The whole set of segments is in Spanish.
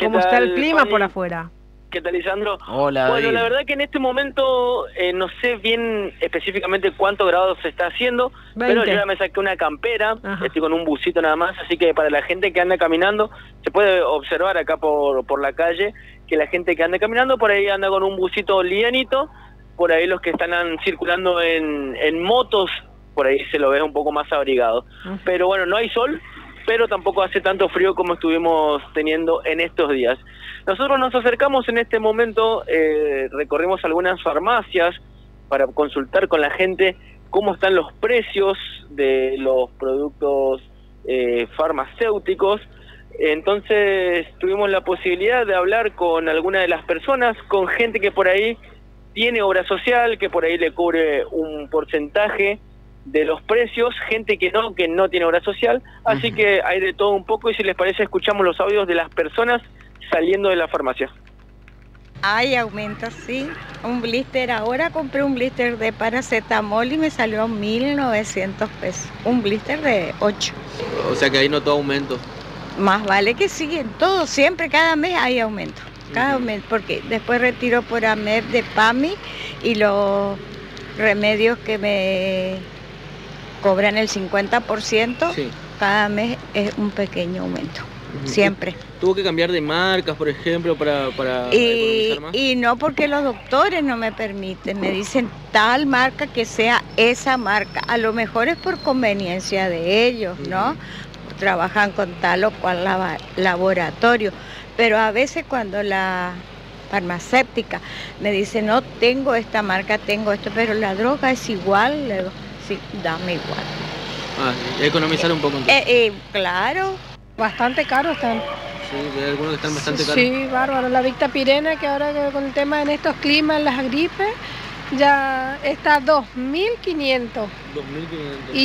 ¿Cómo está el tal, clima Fanny? por afuera? ¿Qué tal, Lisandro? Hola, Bueno, David. la verdad que en este momento no sé bien específicamente cuántos grados se está haciendo, pero 20. yo ya me saqué una campera, Ajá. estoy con un busito nada más, así que para la gente que anda caminando, se puede observar acá por la calle, que la gente que anda caminando por ahí anda con un busito livianito, por ahí los que están circulando en motos, por ahí se lo ve un poco más abrigado. Pero bueno, no hay sol, pero tampoco hace tanto frío como estuvimos teniendo en estos días. Nosotros nos acercamos en este momento, recorrimos algunas farmacias para consultar con la gente cómo están los precios de los productos farmacéuticos. Entonces tuvimos la posibilidad de hablar con alguna de las personas, con gente que por ahí tiene obra social, que por ahí le cubre un porcentaje de los precios, gente que no tiene obra social, así que hay de todo un poco, y si les parece escuchamos los audios de las personas saliendo de la farmacia. Hay aumentos, sí. Un blister, ahora compré un blister de paracetamol y me salió 1.900 pesos. Un blister de 8. O sea que ahí notó aumento. Más vale que sí, en todo, siempre, cada mes hay aumento. Cada mes, porque después retiro por AMEP de PAMI y los remedios que me cobran el 50%, Sí. cada mes es un pequeño aumento, siempre. ¿Tuvo que cambiar de marcas, por ejemplo, para economizar más? Y no, porque los doctores no me permiten, me dicen tal marca que sea esa marca. A lo mejor es por conveniencia de ellos, ¿no? Trabajan con tal o cual laboratorio, pero a veces cuando la farmacéutica me dice, no tengo esta marca, tengo esto, pero la droga es igual, le digo, sí, dame igual. Ah, economizar un poco entonces. Claro. Bastante caro están. Sí, hay algunos que están bastante caros. Sí, bárbaro. La Victapirena, que ahora con el tema en estos climas, las gripes, ya está 2.500. 2.500. Y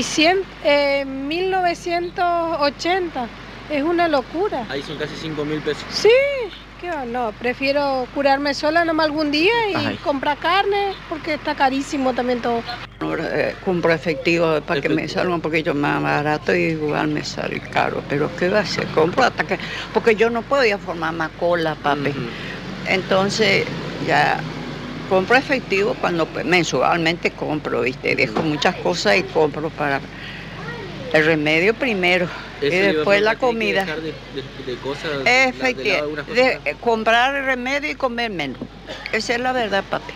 1.980. Es una locura. Ahí son casi 5.000 pesos. Sí, qué va, no, prefiero curarme sola nomás algún día y comprar carne, porque está carísimo también todo. Compro efectivo para que me salga un poquito más barato y igual me sale caro. Pero ¿qué va a hacer? Compro hasta que... Porque yo no podía formar más cola, papi. Entonces ya compro efectivo cuando mensualmente compro, ¿viste? Dejo muchas cosas y compro para el remedio primero. Y después la comida. Dejar de cosas, Efectivamente, comprar el remedio y comer menos. Esa es la verdad, papi.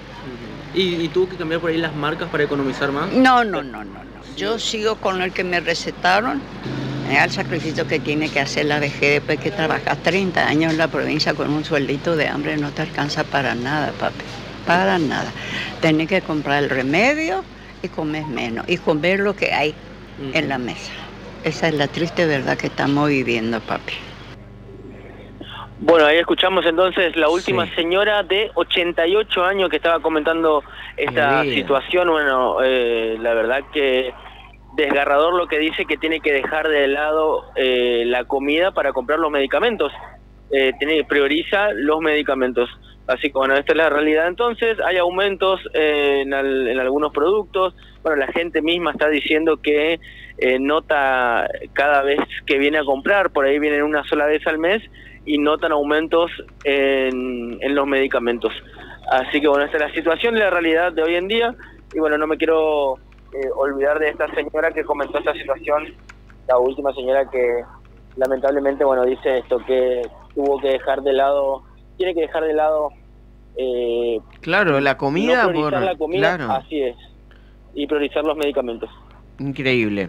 ¿Y tuvo que cambiar por ahí las marcas para economizar más? No. Yo sigo con el que me recetaron. El sacrificio que tiene que hacer la vejez después que trabajas 30 años en la provincia con un sueldito de hambre, no te alcanza para nada, papi. Para nada. Tienes que comprar el remedio y comer menos. Y comer lo que hay en la mesa. Esa es la triste verdad que estamos viviendo, papi. Bueno, ahí escuchamos entonces la última señora de 88 años que estaba comentando esta situación. Bueno, la verdad que desgarrador lo que dice, que tiene que dejar de lado la comida para comprar los medicamentos. Prioriza los medicamentos. Así que bueno, esta es la realidad. Entonces hay aumentos en algunos productos. Bueno, la gente misma está diciendo que nota cada vez que viene a comprar, por ahí vienen una sola vez al mes, y notan aumentos en los medicamentos. Así que bueno, esta es la situación y la realidad de hoy en día. Y bueno, no me quiero olvidar de esta señora que comentó esta situación, la última señora que lamentablemente, bueno, dice esto, que tuvo que dejar de lado, tiene que dejar de lado claro, la comida, no priorizar la comida, claro. Así es, y priorizar los medicamentos. Increíble,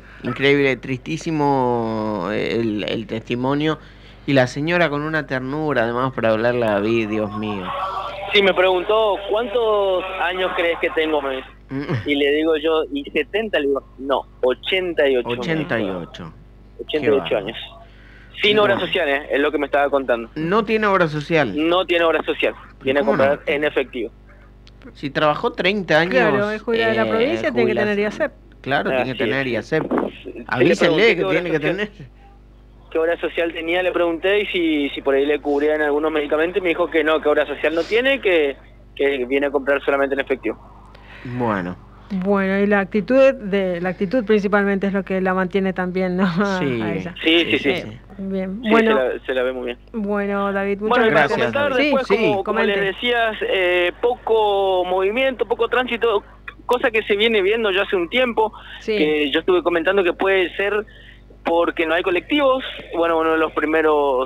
tristísimo el testimonio. Y la señora con una ternura, además, para hablarle a David, Dios mío. Sí, me preguntó, ¿cuántos años crees que tengo? Me dice. Y le digo yo, ¿y 70? Le digo, no, 88. 88. 88 años. Sin obra social, es lo que me estaba contando. ¿No tiene obra social? No tiene obra social, viene a comprar en efectivo. Si trabajó 30 años... Claro, es jubilado de la provincia, tiene que tener IASEP. Claro, tiene que tener IASEP. Avísenle que tiene que tener... ¿Qué obra social tenía? Le pregunté, y si por ahí le cubrían algunos medicamentos, y me dijo que no, que obra social no tiene, que viene a comprar solamente en efectivo. Bueno. Bueno, y la actitud principalmente es lo que la mantiene también, ¿no? Sí, A ella. Sí. Bien. Sí, Bueno, se la ve muy bien. bueno, David, muchas Bueno, y para gracias. comentar David. después, Sí, como comente. les decías, poco movimiento, poco tránsito, cosa que se viene viendo ya hace un tiempo, Sí. que yo estuve comentando que puede ser porque no hay colectivos. Bueno, uno de los primeros,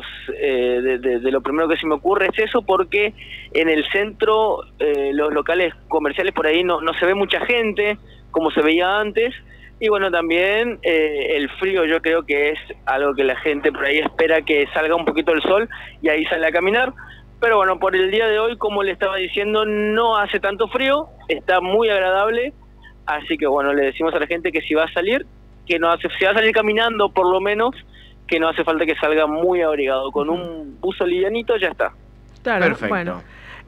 de lo primero que se me ocurre es eso, porque en el centro, los locales comerciales por ahí no se ve mucha gente, como se veía antes. Y bueno, también el frío, yo creo que es algo que la gente por ahí espera que salga un poquito el sol y ahí sale a caminar. Pero bueno, por el día de hoy, como le estaba diciendo, no hace tanto frío, está muy agradable. Así que bueno, le decimos a la gente que si va a salir, si va a salir caminando por lo menos, que no hace falta que salga muy abrigado. Con un buzo livianito ya está. Claro, Perfecto. bueno.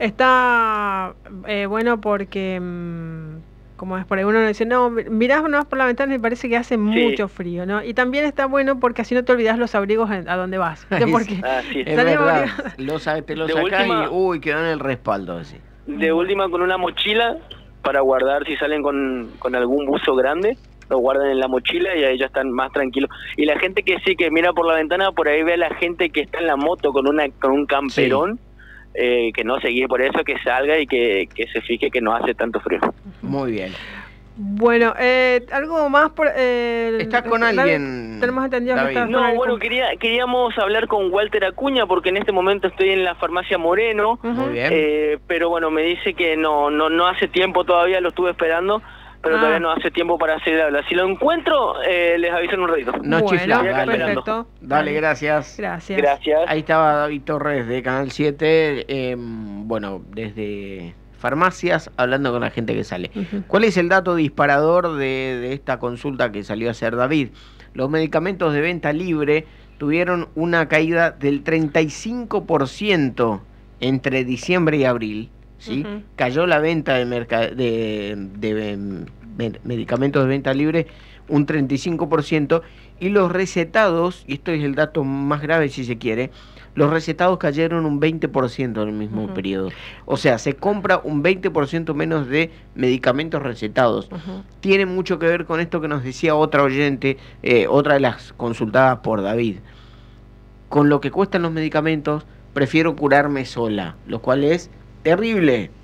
Está bueno porque, como es por ahí, uno dice, no, mirás nomás por la ventana y parece que hace mucho frío, ¿no? Y también está bueno porque así no te olvidás los abrigos a donde vas. Porque Así Es salimos verdad, abrigados. te lo De sacás última- y uy, quedó en el respaldo así. De última, con una mochila para guardar, si salen con algún buzo grande, lo guardan en la mochila y ahí ya están más tranquilos. Y la gente que sí, que mira por la ventana, por ahí ve a la gente que está en la moto con un camperón, que no se guíe por eso, que salga y que se fije que no hace tanto frío. Muy bien. Bueno, algo más por... ¿Estás con alguien, Tenemos entendido que David? estás con No, alguien. bueno, queríamos hablar con Walter Acuña, porque en este momento estoy en la farmacia Moreno, Muy bien. pero bueno, me dice que no hace tiempo todavía, lo estuve esperando, pero todavía no hace tiempo para hacer hablar. Si lo encuentro, les aviso en un ratito. No Bueno, chiflás, dale. perfecto. Dale, gracias. Gracias. Gracias. Ahí estaba David Torres de Canal 7, bueno, desde farmacias, hablando con la gente que sale. Ujú. ¿Cuál es el dato disparador de esta consulta que salió a hacer David? Los medicamentos de venta libre tuvieron una caída del 35% entre diciembre y abril, ¿sí? Ujú. Cayó la venta de medicamentos de venta libre un 35%, y los recetados, y esto es el dato más grave si se quiere, los recetados cayeron un 20% en el mismo Ujú. periodo. O sea, se compra un 20% menos de medicamentos recetados. Ujú. Tiene mucho que ver con esto que nos decía otra oyente, otra de las consultadas por David. Con lo que cuestan los medicamentos, prefiero curarme sola, lo cual es terrible.